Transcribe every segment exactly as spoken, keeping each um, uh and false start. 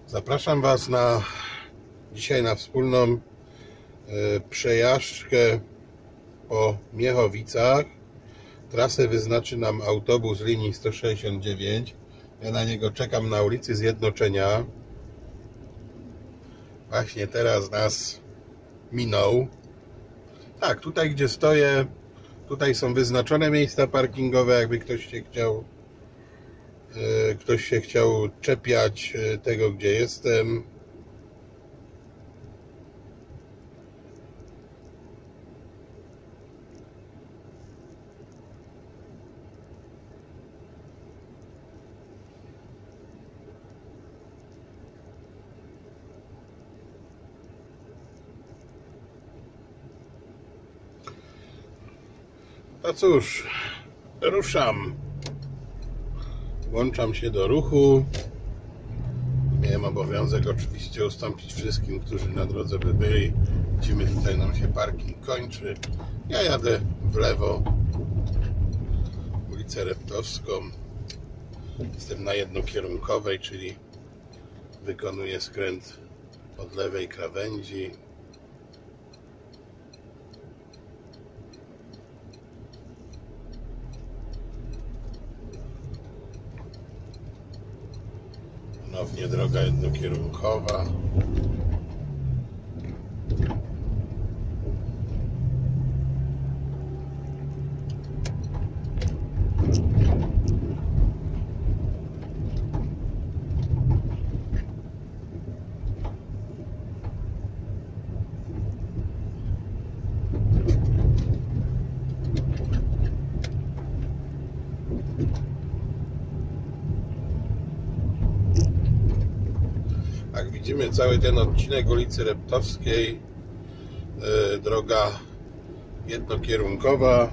Zapraszam Was na dzisiaj na wspólną y, przejażdżkę po Miechowicach. Trasę wyznaczy nam autobus linii sto sześćdziesiąt dziewięć. Ja na niego czekam na ulicy Zjednoczenia. Właśnie teraz nas minął. Tak, tutaj gdzie stoję, tutaj są wyznaczone miejsca parkingowe, jakby ktoś się chciał ktoś się chciał czepiać tego, gdzie jestem. No cóż, ruszam. Włączam się do ruchu. Miałem obowiązek oczywiście ustąpić wszystkim, którzy na drodze by byli. Widzimy, tutaj nam się parking kończy. Ja jadę w lewo, ulicę Reptowską. Jestem na jednokierunkowej, czyli wykonuję skręt od lewej krawędzi. Ponownie droga jednokierunkowa. Jak widzimy, cały ten odcinek ulicy Reptowskiej, yy, droga jednokierunkowa.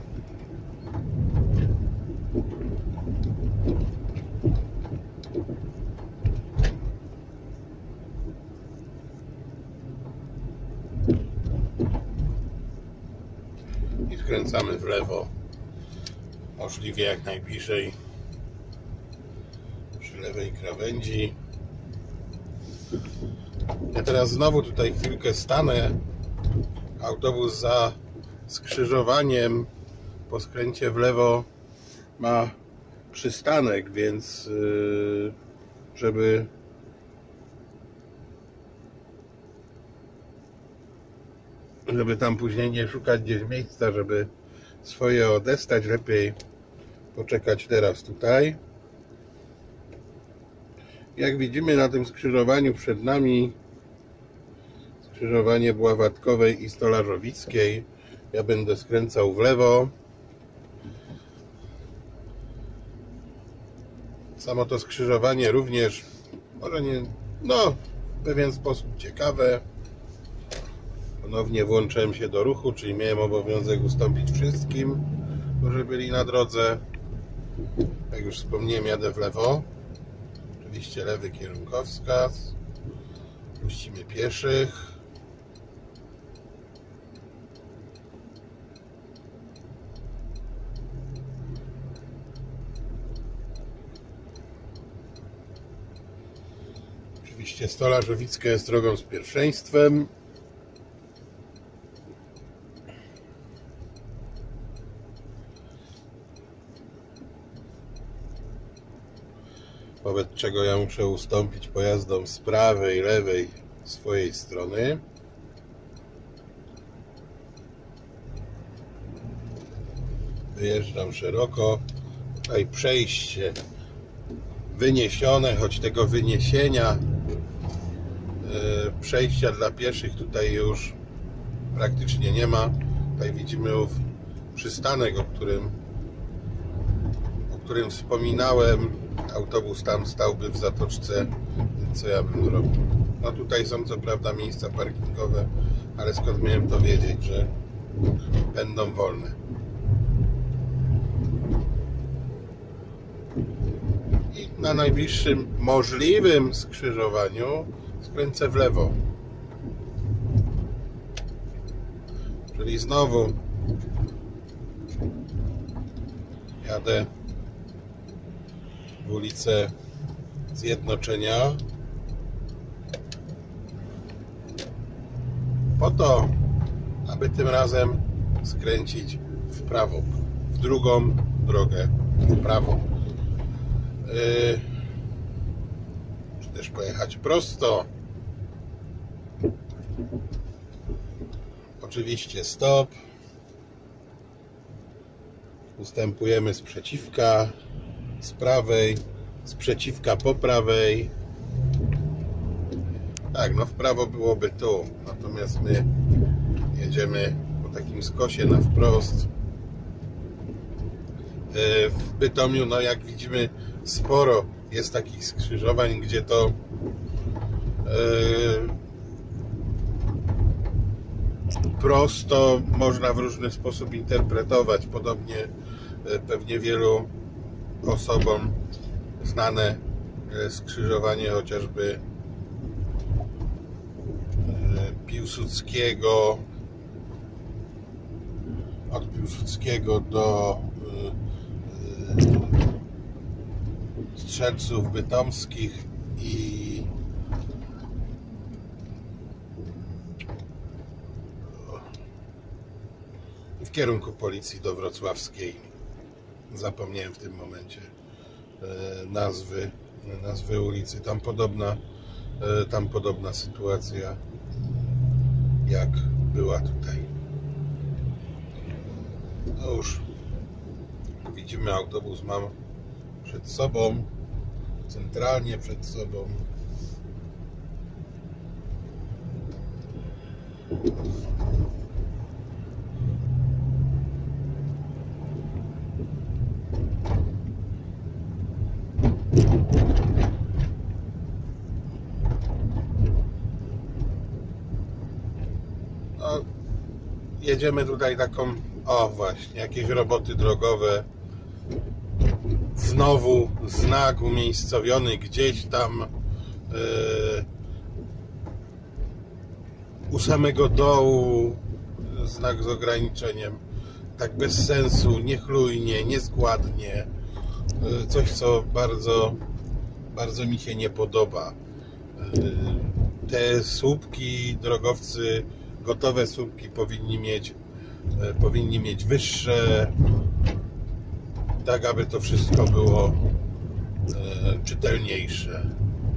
I skręcamy w lewo, możliwie jak najbliżej przy lewej krawędzi. Ja teraz znowu tutaj chwilkę stanę. Autobus za skrzyżowaniem po skręcie w lewo ma przystanek, więc żeby żeby tam później nie szukać gdzieś miejsca, żeby swoje odestać, lepiej poczekać teraz tutaj. Jak widzimy, na tym skrzyżowaniu przed nami skrzyżowanie Bławatkowej i Stolarzowickiej. Ja będę skręcał w lewo. Samo to skrzyżowanie również może nie, no w pewien sposób ciekawe. Ponownie włączyłem się do ruchu, czyli miałem obowiązek ustąpić wszystkim, którzy byli na drodze. Jak już wspomniałem, jadę w lewo. Oczywiście lewy kierunkowskaz. Puścimy pieszych. Oczywiście Stolarzowicka jest drogą z pierwszeństwem. Wobec czego ja muszę ustąpić pojazdom z prawej, lewej swojej strony. Wyjeżdżam szeroko. Tutaj przejście wyniesione, choć tego wyniesienia yy, przejścia dla pieszych tutaj już praktycznie nie ma. Tutaj widzimy ów przystanek, o którym o którym wspominałem. Autobus tam stałby w zatoczce, więc co ja bym zrobił? No tutaj są co prawda miejsca parkingowe, ale skąd miałem to wiedzieć, że będą wolne? I na najbliższym możliwym skrzyżowaniu skręcę w lewo. Czyli znowu jadę w ulicę Zjednoczenia. po to, aby tym razem skręcić w prawo, w drugą drogę w prawo, yy, czy też pojechać prosto. Oczywiście stop, ustępujemy z przeciwka, z prawej, z przeciwka po prawej. Tak, no w prawo byłoby tu, natomiast my jedziemy po takim skosie na wprost. W Bytomiu, no jak widzimy, sporo jest takich skrzyżowań, gdzie to prosto można w różny sposób interpretować. Podobnie pewnie wielu osobom znane skrzyżowanie chociażby Piłsudskiego, od Piłsudskiego do Strzelców Bytomskich i w kierunku Policji do Wrocławskiej. Zapomniałem w tym momencie nazwy, nazwy ulicy. Tam podobna, tam podobna sytuacja jak była tutaj. No już widzimy, autobus mam przed sobą, centralnie przed sobą. No, jedziemy tutaj taką, o właśnie, jakieś roboty drogowe. Znowu znak umiejscowiony gdzieś tam yy, u samego dołu, znak z ograniczeniem, tak bez sensu, niechlujnie, nieskładnie, yy, coś co bardzo, bardzo mi się nie podoba. Yy, te słupki drogowcy, gotowe słupki powinni mieć, yy, powinni mieć wyższe, tak aby to wszystko było e, czytelniejsze.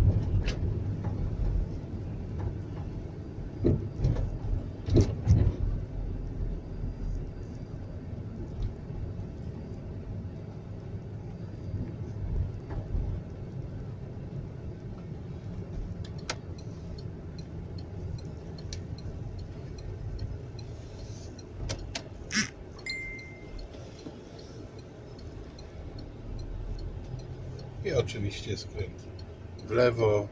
I oczywiście skręt w lewo.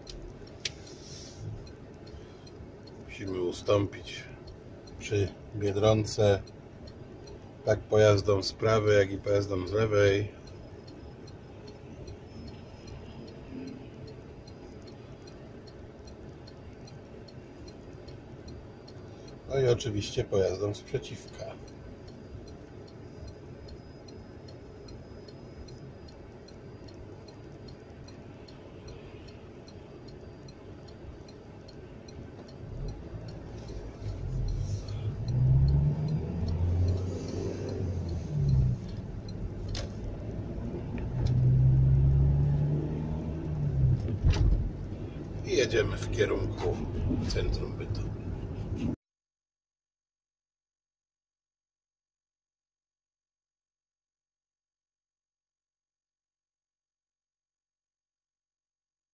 Musimy ustąpić przy Biedronce, tak pojazdom z prawej, jak i pojazdom z lewej. No i oczywiście pojazdom z przeciwka. I jedziemy w kierunku centrum Bytomia.